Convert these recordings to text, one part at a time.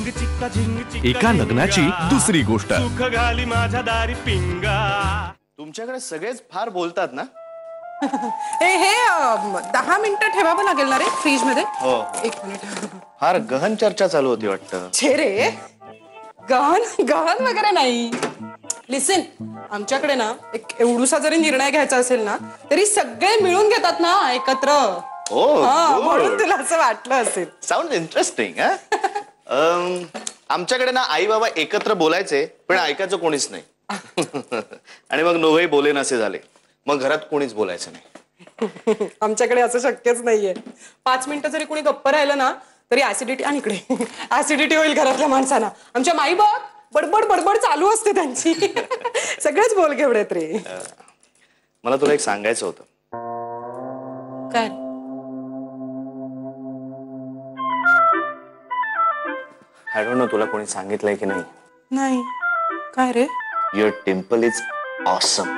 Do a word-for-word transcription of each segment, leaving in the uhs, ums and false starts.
एका लग्नाची दुसरी गोष्ट. सुख घाली माझ्या दारी पिंगा. तुमच्याकडे सगळेच फार बोलतात ना. हे हे दहा मिनिटं ठेवावं लागेल ना रे फ्रीज मध्ये. हो एक मिनिट. फार गहन चर्चा चालू होती वाटतं. छे रे गहन गहन वगैरे नाही. लिसन, आमच्याकडे ना एक एवढूसा जरी निर्णय घ्यायचा असेल ना तरी सगळे मिळून घेतात ना एकत्र. म्हणून तुला असं वाटलं असेल. Sound interesting. आमच्याकडे ना आई बाबा एकत्र बोलायचे पण ऐकायचं कोणीच नाही. आणि मग नोव्हे बोले नसे झाले मग घरात कोणीच बोलायचं नाही. आमच्याकडे असं शक्यच नाहीये. पाच मिनिटं जरी कोणी गप्प राहिलं ना तरी ऍसिडिटी आणि इकडे ऍसिडिटी होईल घरातल्या माणसांना. आमच्या माई बाप बडबड बडबड चालू असते त्यांची. सगळेच बोल घेवडेत रे. मला तुला एक सांगायचं होतं. काय? आय डोंट नो तुला कोणी सांगितलंय की नाही. नाही. काय रे? Your dimple is awesome.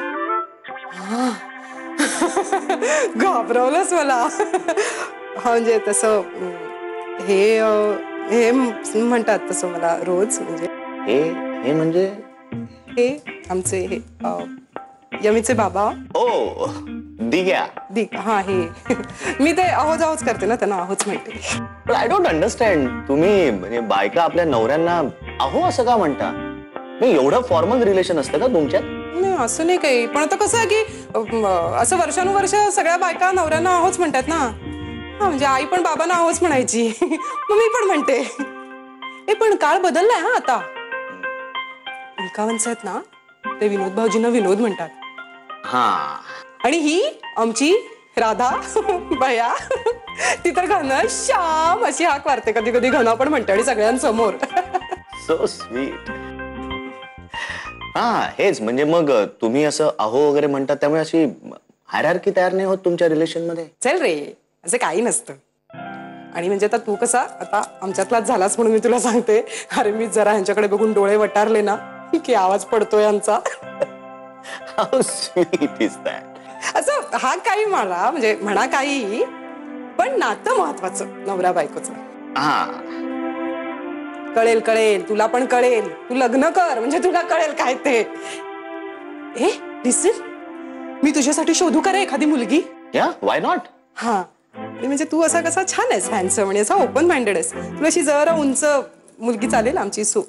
घाबरवलंच मला. म्हणजे तसं हे हे म्हणतात तसं मला रोज. म्हणजे हे हे म्हणजे हे आमचे हे यमीचे बाबा. ओ दिग्या. दिग हा हे मी ते अहोच अहोच करते ना त्यांना अहोच म्हणते. पण आय डोंट अंडरस्टँड. तुम्ही म्हणजे बायका आपल्या नवऱ्यांना अहो असं का म्हणता. नाही एवढं फॉर्मल रिलेशन असतं का तुमच्यात. नाही असं नाही काही. पण आता कसं आहे की असं वर्षानुवर्ष सगळ्या बायका नवऱ्यांना अहोच म्हणतात ना. हा म्हणजे आई पण बाबांना अहोच म्हणायची. मग मी पण म्हणते. हे पण काळ बदललाय हा आता. विकावंच आहेत ना ते विनोद भाऊजींना विनोद म्हणतात. हा आणि ही आमची राधा बया ती तर घनश्याम अशी हाक मारते. कधी कधी घना पण म्हणते आणि सगळ्यांसमोर. So sweet. हा हेच म्हणजे मग तुम्ही असं अहो वगैरे म्हणतात त्यामुळे अशी हायरार्की तयार नाही होत तुमच्या रिलेशन मध्ये. चल रे असं काही नसतं. आणि म्हणजे आता तू कसा आता आमच्यातलाच झालास म्हणून मी तुला सांगते. अरे मी जरा ह्यांच्याकडे बघून डोळे वटारले ना की आवाज पडतोय यांचा. How sweet is that? असं हा काही मला म्हणजे म्हणा काही पण नातं महत्वाचं नवरा बायकोचं. हा कळेल कळेल तुला पण कळेल. तू लग्न कर म्हणजे तुला कळेल काय ते. ए लिसन, मी तुझ्यासाठी शोधू का रे एखादी मुलगी. या व्हाय नॉट. हा म्हणजे तू असा कसा छान आहेस हँडसम आणि असा ओपन माइंडेड आहेस. तुला अशी जरा उंच मुलगी चालेल आमची सू.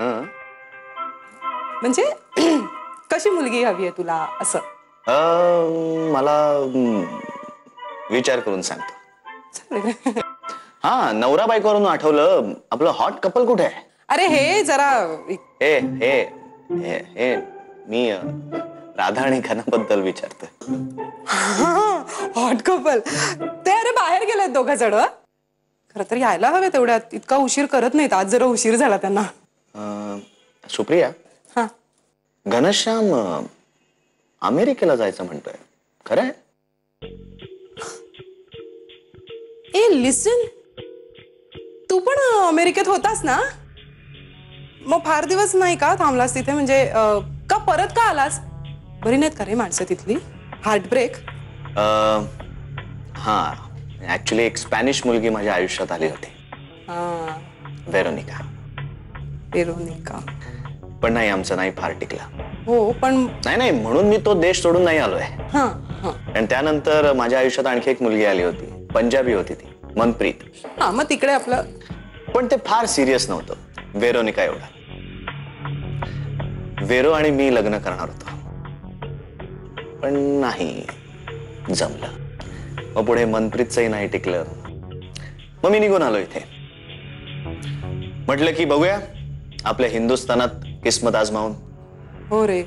म्हणजे कशी मुलगी हवी आहे तुला असं. मला विचार करून सांगतो. हा नवरा बायकोवरून आठवलं आपलं हॉट कपल कुठे आहे. अरे हे जरा हे हे हे हे मी राधा आणि घनाबद्दल विचारतोय. हॉट कपल ते अरे बाहेर गेलेत दोघं जण. खरं तर यायला हवे तेवढ्यात. इतका उशीर करत नाहीत. आज जरा उशीर झाला त्यांना. सुप्रिया. हा घनश्याम अमेरिकेला जायचं म्हणतोय खरंय. ए लिसन, तू पण अमेरिकेत होतास ना. मग फार दिवस नाही का थांबलास तिथे. म्हणजे का परत का आलास. बरी नाहीत का रे माणसं तिथली. Heart break. हा ऍक्च्युली एक स्पॅनिश मुलगी माझ्या आयुष्यात आली होती. वेरोनिका. वेरोनिका. पण नाही आमचं नाही फार टिकला. हो पण नाही नाही म्हणून मी तो देश सोडून नाही आलोय. हा आणि त्यानंतर माझ्या आयुष्यात आणखी एक मुलगी आली होती. पंजाबी होती ती मनप्रीत. हा मग तिकडे आपलं. पण ते फार सिरियस नव्हतं वेरोनिका एवढा. वेरो आणि मी लग्न करणार होतो पण नाही जमलं. मग पुढे मनप्रीतचंही नाही टिकलं. मग मी निघून आलो इथे. म्हटलं की बघूया आपल्या हिंदुस्थानात किस्मत आजमावून. हो रे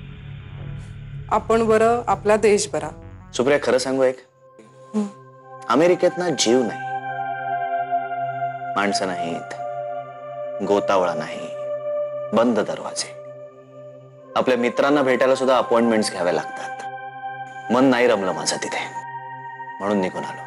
आपण बरं आपला देश बरा. सुप्रिया खरं सांगू एक. अमेरिकेत ना जीव नाही. माणसं नाहीत. गोतावळा नाही. बंद दरवाजे. आपल्या मित्रांना भेटायला सुद्धा अपॉइंटमेंट्स घ्याव्या लागतात. मन नाही रमलं माझं तिथे म्हणून निघून आलो.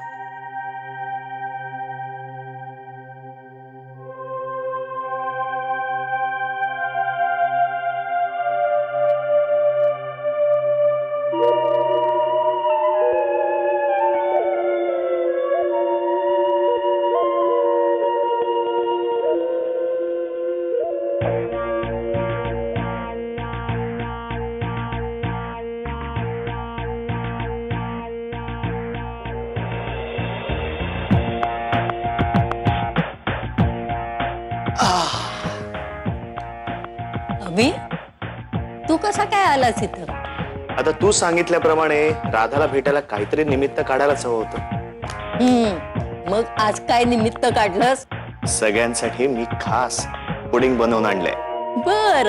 मी तू कसा काय आलास इथं? आता तू सांगितल्याप्रमाणे राधाला भेटायला काहीतरी निमित्त काढायलाच हवं होतं. हम्म मग आज काय निमित्त काढलंस? सगळ्यांसाठी मी खास पुडिंग बनवून आणलंय. बर,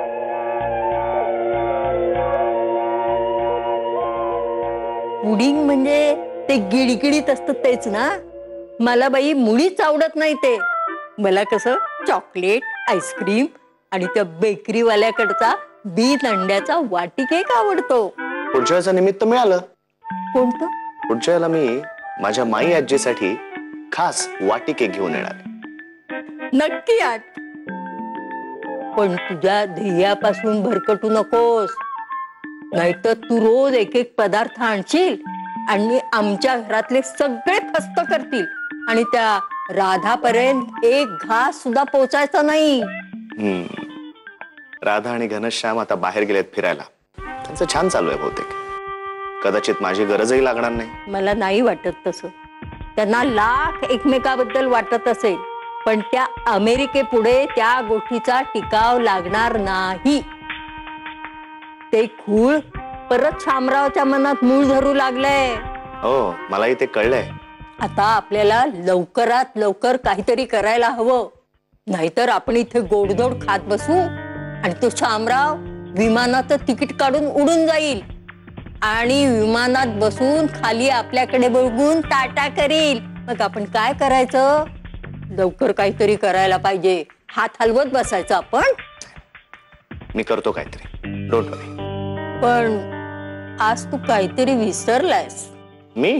पुडिंग म्हणजे ते गिडगिडीत असत तेच ना? मला बाई मुळीच आवडत नाही ते. मला कसं चॉकलेट, आईस्क्रीम आणि त्या बेकरीवाल्याकडचा बीट अंड्याचा वाटी केक आवडतो. पुढच्या वेळेचं निमित्त मिळालं. कोणतं? पुढच्या वेळेला मी माझ्या माई आजीसाठी खास वाटी केक घेऊन येणार. नक्की आठ, पण तुझ्या ध्येयापासून भरकटू नकोस, नाहीतर तू रोज एक एक पदार्थ आणशील आणि आमच्या घरातले सगळे फस्त करतील आणि त्या राधापर्यंत एक घास सुद्धा पोचायचा नाही. हम्म राधा आणि घनश्याम आता बाहेर गेलेत फिरायला. त्यांचं छान चालू आहे बहुतेक. कदाचित माझी गरजही लागणार नाही. मला नाही वाटत तसं. त्यांना लाख एकमेकाबद्दल वाटत असेल, पण त्या अमेरिकेपुढे त्या गोष्टीचा टिकाव लागणार नाही. ते खूळ परत शामरावच्या मनात मूळ धरू लागलंय. हो मलाही ते कळलंय. आता आपल्याला लवकरात लवकर काहीतरी करायला हवं, नाहीतर आपण इथे गोडधोड खात बसू आणि तो शामराव विमानाचं तिकीट काढून उडून जाईल आणि विमानात बसून खाली आपल्याकडे बघून टाटा करील. मग आपण काय करायचं? लवकर काहीतरी करायला पाहिजे. हात हलवत बसायचं आपण. मी करतो काहीतरी, डोंट वरी. पण आज तू काहीतरी विसरलायस. मी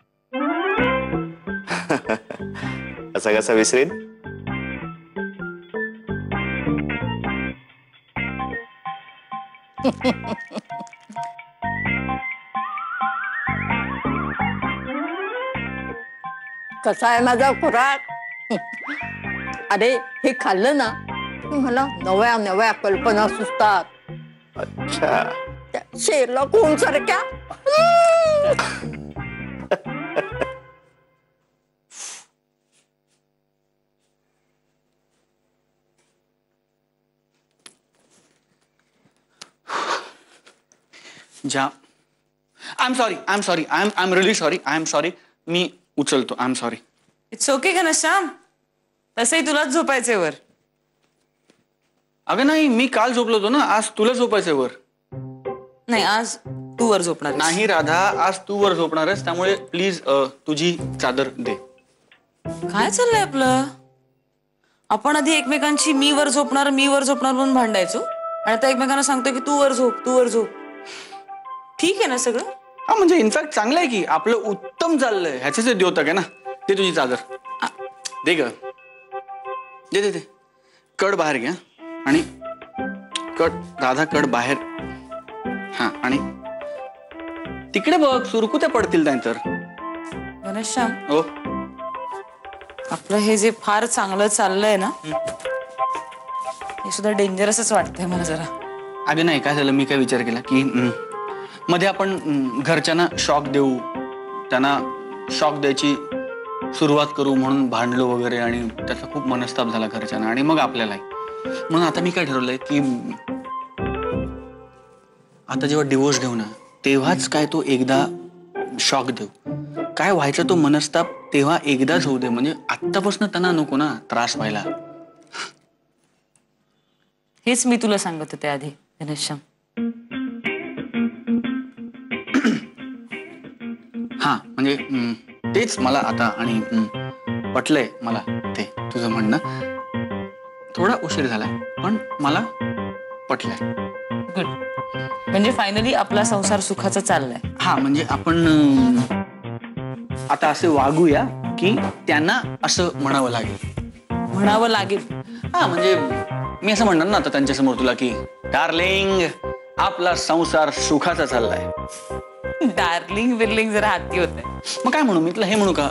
असं कसं विसरीन? कसा आहे माझा खुराक? अरे हे खाल्लं ना मला नव्या नव्या कल्पना सुचतात. अच्छा. शेरलॉक होम सारख्या. जा I am sorry I am sorry I am I am really sorry I am sorry. मी उचलतो. I am sorry. It's okay Ghanshyam, तसंही तुलाच झोपायचे वर. अगं नाही, मी काल झोपलो होतो ना, आज तुला झोपायचंय वर. नाही, आज तू वर झोपणार. नाही राधा, आज तू वर झोपणारच, त्यामुळे प्लीज तुझी चादर दे. काय चाललंय आपलं? आपण आधी एकमेकांची मी वर झोपणार मी वर झोपणार म्हणून भांडायचो आणि आता एकमेकांना सांगतोय की तू वर झोप तू वर झोप. ठीक आहे ना सगळं? हा म्हणजे इनफॅक्ट चांगलं आहे की आपलं उत्तम चाललंय. ह्याचे द्योतक आहे ना. दे तुझी चादर. दे ग, दे दे दे. कड बाहेर घ्या आणि कड राधा कड बाहेर. हा आणि तिकडे बघ, सुरकुत्या पडतील नाहीतर. घनश्याम, हो आपलं हे जे फार चांगलं चाललंय ना, हे सुद्धा डेंजरसच वाटतंय मला जरा. अगं नाही, काय झालं, मी काय विचार केला की मध्ये आपण घरच्यांना शॉक देऊ, त्यांना शॉक द्यायची सुरुवात करू म्हणून भांडलो वगैरे आणि त्याचा खूप मनस्ताप झाला घरच्यांना आणि मग आपल्यालाही. म्हणून आता मी काय ठरवलंय की आता जेव्हा डिवोर्स घेऊ ना, तेव्हाच काय तो एकदा शॉक देऊ. काय व्हायचं तो मनस्ताप तेव्हा एकदाच होऊ दे, म्हणजे आत्तापासून त्यांना नको ना त्रास व्हायला. हेच मी तुला सांगत होते आधी घनश्याम. हा म्हणजे तेच मला आता आणि पटलंय मला ते तुझं म्हणणं. थोडा उशीर झालाय पण मला पटलंय. गुड. म्हणजे फायनली आपला संसार सुखाचा चाललाय. हा म्हणजे आपण आता असे वागूया की त्यांना असं म्हणावं लागेल. म्हणावं लागेल? हा म्हणजे मी असं म्हणणार ना आता त्यांच्या समोर तुला की डार्लिंग आपला संसार सुखाचा चाललाय. डार्लिंग बिर्लिंग जरा हाती होत. मग काय म्हणू मी तुला, हे म्हणू का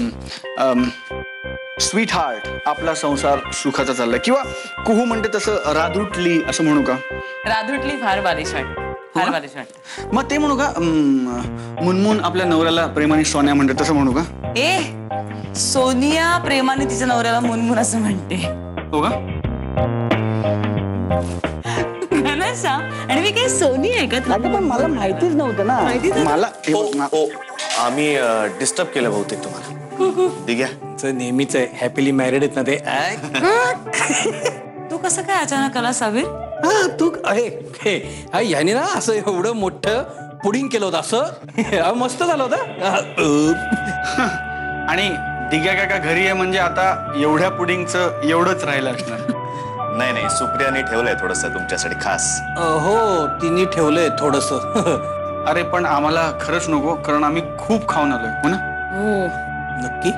स्वीट हार्ट आपला संसार सुखाचा चाललाय, किंवा कुहू म्हणते तसं राधुटली असं म्हणू का? राधुटली फार बालिश वाटते. फार बालिश वाटते. मग ते म्हणू का मुनमुन आपल्या नवऱ्याला प्रेमाने सोन्या म्हणते तसं म्हणू का? ए सोनिया प्रेमाने तिच्या नवऱ्याला मुनमुन असं म्हणते. हो का? खरंच ना. आणि मी काही सोनी आहे का तुला? अगं पण मला माहितीच नव्हतं ना. मला हे ओ बघ ना. ओ आम्ही डिस्टर्ब केलं बहुतेक तुम्हाला. ठीक आहे. नेहमीच आहे हॅपीली मॅरिड आहेत ना ते. तू कसं काय अचानक आला साबीर? हा तू अरे हे हा, ह्याने ना असं एवढं मोठं पुडिंग केलं होतं असं मस्त झालं होतं. आणि दिग्या काका घरी आहे म्हणजे आता एवढ्या पुडिंगचं एवढंच राहिलं असणार. नाही नाही सुप्रियाने ठेवलंय थोडस तुमच्यासाठी खास. हो तिने ठेवलंय थोडस. अरे पण आम्हाला खरंच नको कारण आम्ही खूप खाऊन आलोय हो ना. हो नक्की.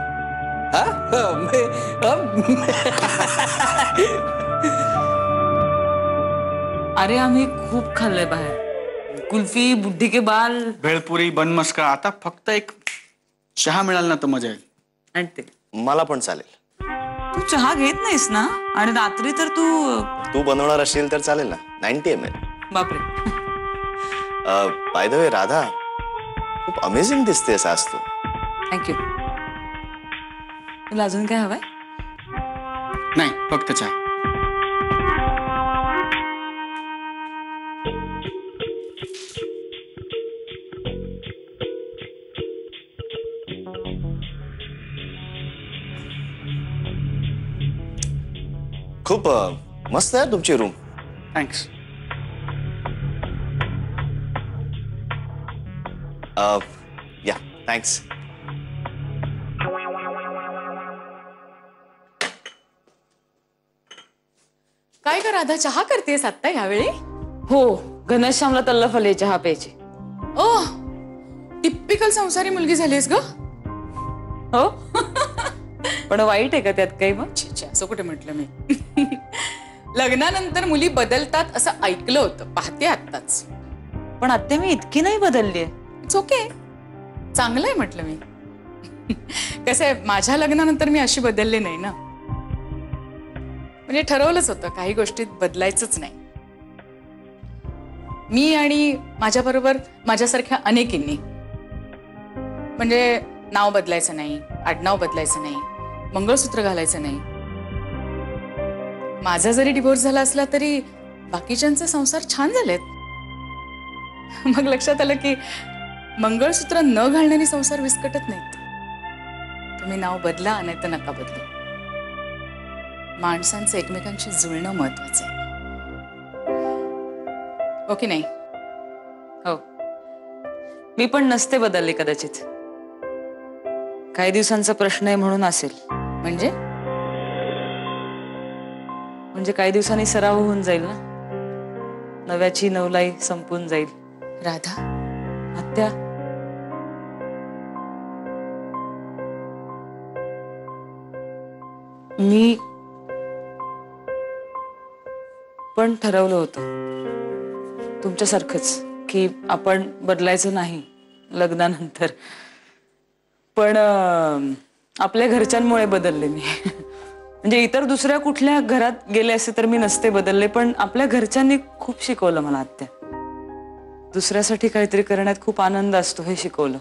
अरे आम्ही खूप खाल्लंय बाहेर. कुल्फी, बुड्ढी के बाल, भेळपुरी, बनमस्का. आता फक्त एक चहा मिळाला ना तर मजा येईल. आणते. मला पण चालेल. तू चहा घेत नाहीस ना. आणि रात्री तर तू तू बनवणार असेल तर चालेल ना. Ninety M L. बापरे. बाय द वे राधा खूप अमेझिंग दिसतेस आज तू. थँक्यू. तुला अजून काय हवंय? नाही फक्त चहा. खूप अ, मस्त आहे तुमची रूम. थँक्स. या थँक्स. काय कर राधा, चहा करतेस आत्ता ह्यावेळी? हो घनश्यामला तल्लफ आले चहा प्यायची. ओ टिपिकल संसारी मुलगी झालीस ग. हो पण वाईट आहे का त्यात काही? मग छे, छे, असं कुठे म्हटलं मी. लग्नानंतर मुली बदलतात असं ऐकलं होतं. पाहते आत्ताच. पण आत्या मी इतकी नाही बदलली. It's okay. चांगलं आहे म्हटलं मी. कसं आहे माझ्या लग्नानंतर मी अशी बदलले नाही ना. म्हणजे ठरवलंच होतं काही गोष्टीत बदलायचंच नाही. मी आणि माझ्याबरोबर माझ्यासारख्या अनेकींनी. म्हणजे नाव बदलायचं नाही, आडनाव बदलायचं नाही, मंगळसूत्र घालायचं नाही. माझा जरी डिवोर्स झाला असला तरी बाकीच्यांचे संसार छान झालेत. मग लक्षात आलं की मंगळसूत्र न घालण्याने संसार विस्कटत नाहीत. तुम्ही नाव बदला नाही तर नका बदलू. माणसांचं एकमेकांशी जुळणं महत्वाचं आहे. ओके नाही? हो मी पण नसते बदलली कदाचित. काही दिवसांचा प्रश्न आहे म्हणून असेल. म्हणजे म्हणजे काही दिवसांनी सराव होऊन जाईल ना. नव्याची नवलाई संपून जाईल. राधा आत्या मी पण ठरवलं होतं तुमच्यासारखंच की आपण बदलायचं नाही लग्नानंतर. पण आपल्या घरच्यांमुळे बदलले मी. म्हणजे इतर दुसऱ्या कुठल्या घरात गेले असते तर मी नसते बदलले. पण आपल्या घरच्यांनी खूप शिकवलं मला आत्या. दुसऱ्यासाठी काहीतरी करण्यात खूप आनंद असतो हे शिकवलं.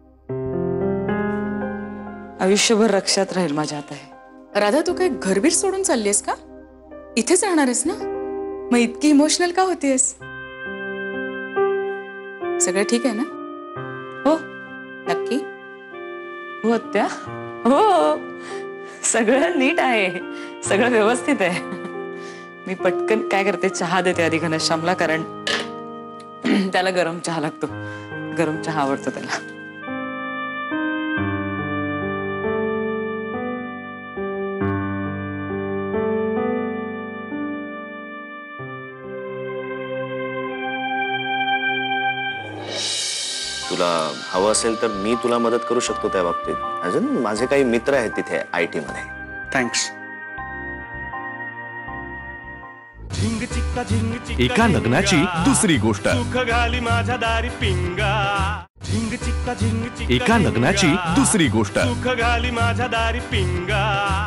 आयुष्यभर लक्षात राहील माझ्या आता हे. राधा तू काय घरबीर सोडून चाललीस का? इथेच राहणार आहेस ना? मग इतकी इमोशनल का होतीयस? सगळं ठीक आहे ना? हो नक्की? हो आत्या हो सगळं नीट आहे. सगळं व्यवस्थित आहे. मी पटकन काय करते चहा देते आधी घनश्यामला. कारण त्याला गरम चहा लागतो. गरम चहा आवडतो त्याला. तुला हवं असेल तर मी तुला मदत करू शकतो त्या बाबतीत. अजून माझे काही मित्र आहेत तिथे आय टी मध्ये. थँक्स. एका लग्नाची दुसरी गोष्ट. सुख घाली माझ्या दारी पिंगा. झिंग चिक्का झिंग चिक्का एका लग्नाची दुसरी गोष्ट. सुख घाली माझ्या दारी पिंगा.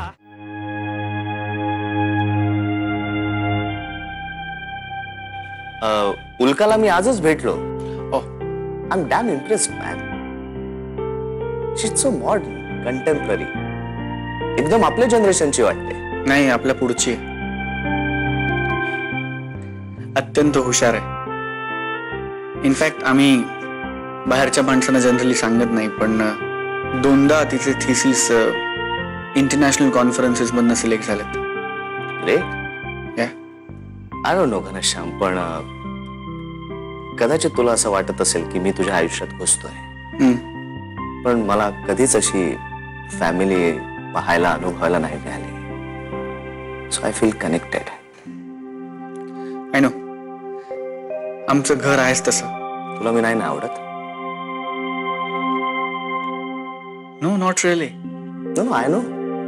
उल्काला मी आजच भेटलो. I am damn impressed man. She is so modern, contemporary. एकदम आपल्या जनरेशनची वाटते. नाही आपल्या पुढची. अत्यंत हुशार आहे. इनफॅक्ट आम्ही बाहेरच्या माणसांना जनरली सांगत नाही, पण दोनदा तिचे थिसिस इंटरनॅशनल कॉन्फरन्सेस मधनं सिलेक्ट झालेत. Great. Yeah I don't know Ghanshyam, पण अं, कदाचित तुला असं वाटत असेल की मी तुझ्या आयुष्यात घुसतोय, हम्म. पण मला कधीच अशी फॅमिली पाहायला अनुभवायला नाही मिळाली. So I feel connected. I know, आमचं घर आहेच तसं. तुला मी नाही ना आवडत? No, not really. No I know.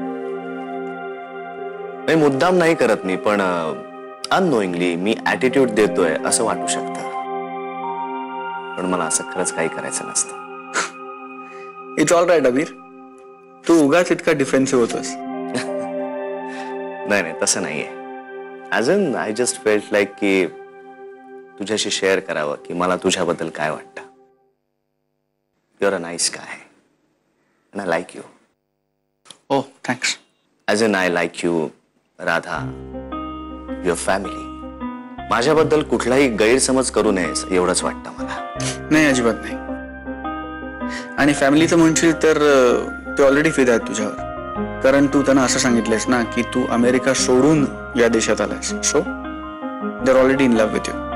मुद्दाम नाही करत मी, पण अननोइंगली मी ऍटिट्यूड देतोय असं वाटू शकतं, पण मला असं खरंच काही करायचं नसतं. इट्स ऑल राईट अबीर, तू उगाच इतका डिफेन्सिव्ह होतोस. नाही नाही तसं नाहीये. As in I just felt like की तुझ्याशी शेअर करावं की मला तुझ्याबद्दल काय वाटतं. Your a nice guy and I like you. Oh thanks. As in I like you Radha, your family. माझ्याबद्दल कुठलाही गैरसमज करू नयेस एवढंच वाटतं मला. नाही, अजिबात नाही. आणि फॅमिलीचं म्हणशील तर ते ऑलरेडी फिदा आहेत तुझ्यावर, कारण तू त्यांना असं सांगितलंयस ना की तू अमेरिका सोडून या देशात आलायस. So they are already in love with you.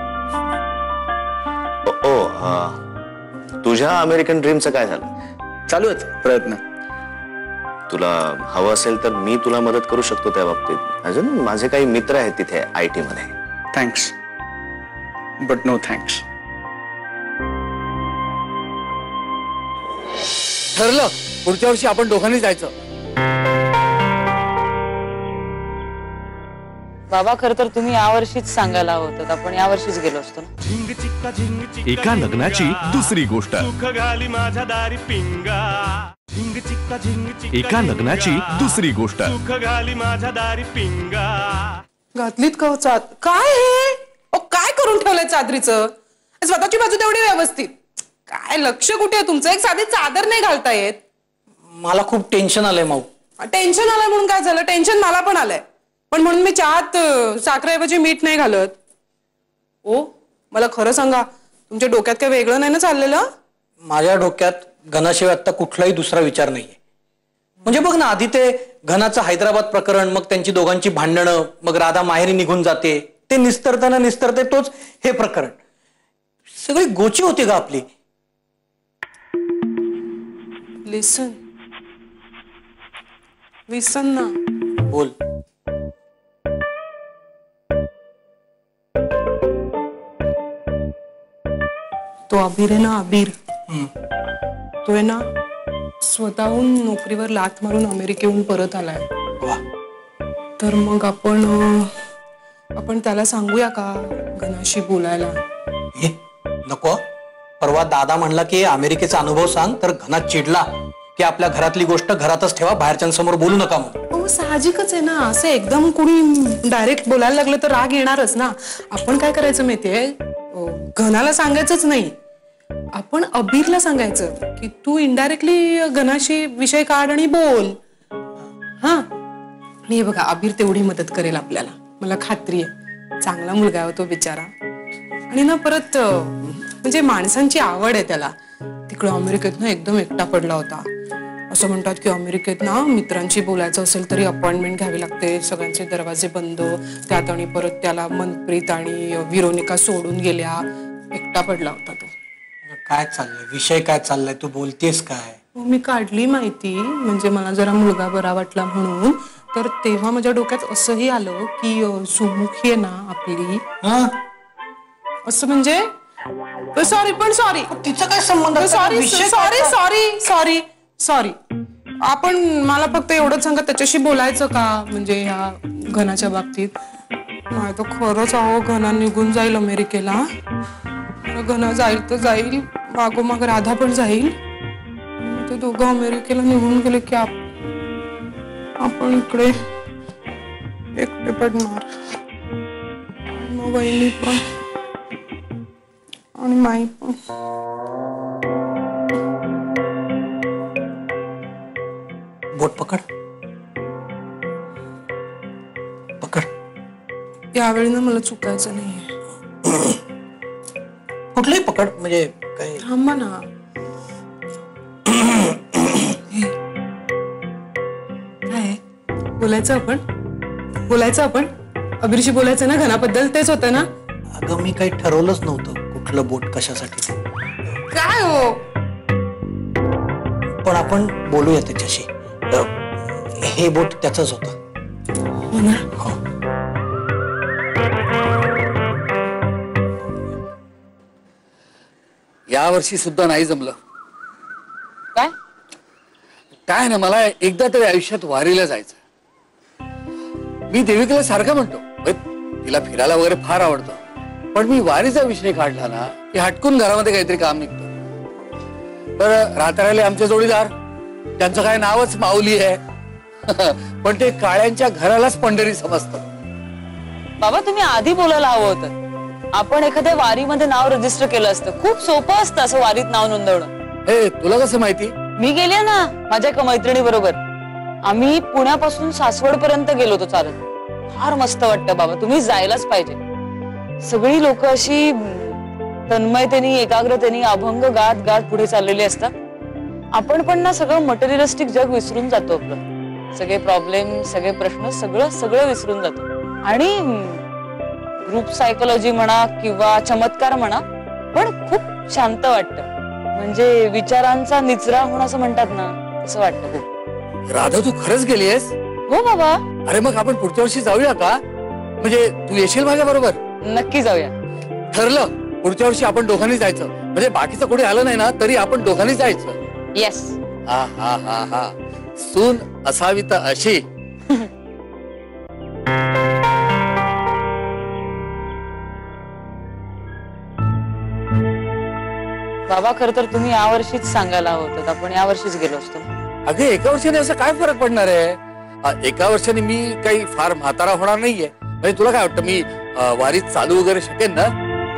Oh, तुझ्या अमेरिकन ड्रीमचं काय झालं? चालू आहेत प्रयत्न. तुला हवं असेल तर मी तुला मदत करू शकतो त्या बाबतीत. अजून माझे काही मित्र आहेत तिथे आय टी मध्ये. Thanks but no thanks. ठरलं, पुढच्या वर्षी आपण दोघांनी जायचं. बाबा खर तर तुम्ही यावर्षीच सांगायला हवं होतं, आपण यावर्षीच गेलो असतो ना. झिंग चिक्का झिंग चिक्का एका लग्नाची दुसरी गोष्ट. सुख घाली माझ्या दारी पिंगा. झिंग चिक्का झिंग चिक्का एका लग्नाची दुसरी गोष्ट. सुख घाली माझ्या दारी पिंगा. घातलीत का हो चाद? काय हे ओ, काय करून ठेवलंय चादरीचं? स्वतःची बाजू तेवढी व्यवस्थित. काय लक्ष कुठे आहे तुमचं? एक साधी चादर नाही घालता येत. मला खूप टेन्शन आलंय माऊ. टेन्शन आलंय म्हणून काय झालं? टेन्शन मला पण आलंय, पण म्हणून मी चहात साखरेऐवजी मीठ नाही घालत. ओ मला खरं सांगा, तुमच्या डोक्यात काय वेगळं नाही ना चाललेलं? माझ्या डोक्यात घनाशिवाय आता कुठलाही दुसरा विचार नाहीये. म्हणजे बघ ना, आधी ते घनाचं हैदराबाद प्रकरण, मग त्यांची दोघांची भांडणं, मग राधा माहेरी निघून जाते, ते निस्तरताना निस्तरते, तोच हे प्रकरण. सगळी गोची होती का आपली? लिसन लिसन ना. बोल. तो अबीर आहे ना, अबीर, तो आहे ना स्वतःहून नोकरीवर लाथ मारून अमेरिकेहून परत आलाय. वा. तर मग आपण अं, आपण त्याला सांगूया का घनाशी बोलायला? हे नको. परवा दादा म्हणला की अमेरिकेचा अनुभव सांग, तर घना चिडला की आपल्या घरातली गोष्ट घरातच ठेवा, बाहेरच्यांसमोर बोलू नका म्हणून. हो साहजिकच आहे ना, असं एकदम कोणी डायरेक्ट बोलायला लागलं तर राग येणारच ना. आपण काय करायचं माहितीये, घनाला सांगायचंच नाही, आपण अबीरला सांगायचं की तू इनडायरेक्टली घनाशी विषय काढ आणि बोल. हा, आणि हे बघा, अबीर तेवढी मदत करेल आपल्याला, मला खात्री आहे. चांगला मुलगा आहे तो बिचारा. आणि ना परत म्हणजे माणसांची आवड आहे त्याला. तिकडं अमेरिकेत ना एकदम एकटा पडला होता. असं म्हणतात की अमेरिकेत ना मित्रांशी बोलायचं असेल तरी अपॉइंटमेंट घ्यावी लागते, सगळ्यांचे दरवाजे बंद. त्यात आणि परत त्याला मनप्रीत आणि विरोनिका सोडून गेल्या, एकटा पडला होता तो. काय चाललंय? विषय काय चाललाय? तू बोलतेस काय? मी काढली माहिती, म्हणजे मला जरा मुलगा बरा वाटला म्हणून. तर तेव्हा माझ्या डोक्यात असंही आलं की सुमुखी आहे ना आपली, असं म्हणजे सॉरी पण सॉरी तिचा काय संबंध? Sorry sorry sorry sorry sorry आपण मला फक्त एवढंच सांगा, त्याच्याशी बोलायचं का म्हणजे ह्या घनाच्या बाबतीत? नाही तर खरंच अहो घना निघून जाईल अमेरिकेला. घना जाईल तर जाईल, मागोमाग राधा पण जाईल. ते दोघं अमेरिकेला निघून गेले की आपण इकडे एकटे पडणार. मग वहिनी पण आणि माई पण. बोट पकड पकड. यावेळी ना मला चुकायचं नाहीये. शॉर्टकट म्हणजे काय? थांबा ना. हे. काय बोलायचं आपण बोलायचं आपण अभिरुची बोलायचं ना घनाबद्दल, तेच होतं ना. अगं मी काही ठरवलंच नव्हतं कुठलं बोट कशासाठी. काय हो, पण आपण बोलूया त्याच्याशी. हे बोट त्याचंच होतं. हो ना. हो. या वर्षी सुद्धा नाही जमलं. काय काय ना, मला एकदा तरी आयुष्यात वारीला जायचं. मी देविकेला सारखं म्हणतो, म्हणजे तिला फिरायला वगैरे फार आवडतं, पण मी वारीचा विषय काढला ना की हटकून घरामध्ये काहीतरी काम निघतं. तर रात्राले आमचे जोडीदार, त्यांचं काय नावच माऊली आहे, पण ते काळ्यांच्या घरालाच पंढरी समजतं. बाबा, तुम्ही आधी बोलायला हवं होतं. आपण एखाद्या वारीमध्ये नाव रजिस्टर केलं असतं. खूप सोपं असतं असं वारीत नाव नोंदवणं. हे तुला कसं माहिती? मी गेले ना माझ्या एका मैत्रिणी बरोबर. आम्ही पुण्यापासून सासवड पर्यंत गेलो होतो चालत. फार मस्त वाटतं बाबा, तुम्ही जायलाच पाहिजे. सगळी लोक अशी तन्मयतेने एकाग्रतेने अभंग गात गात पुढे चाललेली असतात. आपण पण ना सगळं मटेरियलिस्टिक जग विसरून जातो. आपलं सगळे प्रॉब्लेम, सगळे प्रश्न, सगळं सगळं विसरून जातो. आणि ग्रुप सायकोलॉजी म्हणा किंवा चमत्कार म्हणा, पण खूप शांत वाटतं. म्हणजे विचारांचा निचरा होणं असं म्हणतात ना, असं वाटतं खूप. राधा, तू खरंच गेलीयस? हो बाबा. अरे मग आपण पुढच्या वर्षी जाऊया का? म्हणजे तू येशील माझ्या बरोबर? नक्की जाऊया. ठरलं, पुढच्या वर्षी आपण दोघांनी जायचं. म्हणजे बाकीचं कोणी आलं नाही ना तरी आपण दोघांनी जायचं. येस. हा हा हा हा सून असावी तर अशी. बाबा, खर तर तुम्ही यावर्षीच सांगायला हवं होतं. आपण यावर्षीच गेलो असतो. अगं एका वर्षाने असं काय फरक पडणार आहे? अ, एका वर्षाने मी काही फार म्हातारा होणार नाहीये. म्हणजे तुला काय वाटतं, मी अ, वारीत चालू वगैरे शकेन ना?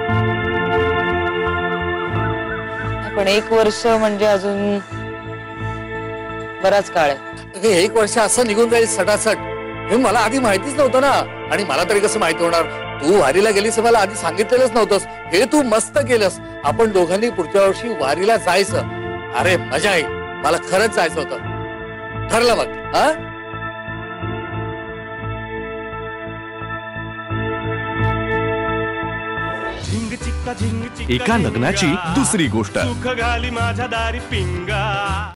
पण एक वर्ष म्हणजे अजून बराच काळ आहे. अगं, एक वर्ष असं निघून जाईल सटासट, हे मला आधी माहितीच नव्हतं ना. आणि मला तरी कसं माहिती होणार? तू वारीला गेलीस मला आधी सांगितलेलंच नव्हतंस. हे तू मस्त केलंस. आपण दोघांनी पुढच्या वर्षी वारीला जायचं. अरे मजा येईल. मला खरंच जायचं होतं. ठरलं मग. हा, झिंग चिक्का झिंग चिक्का एका लग्नाची दुसरी गोष्ट. सुख घाली माझ्या दारी पिंगा.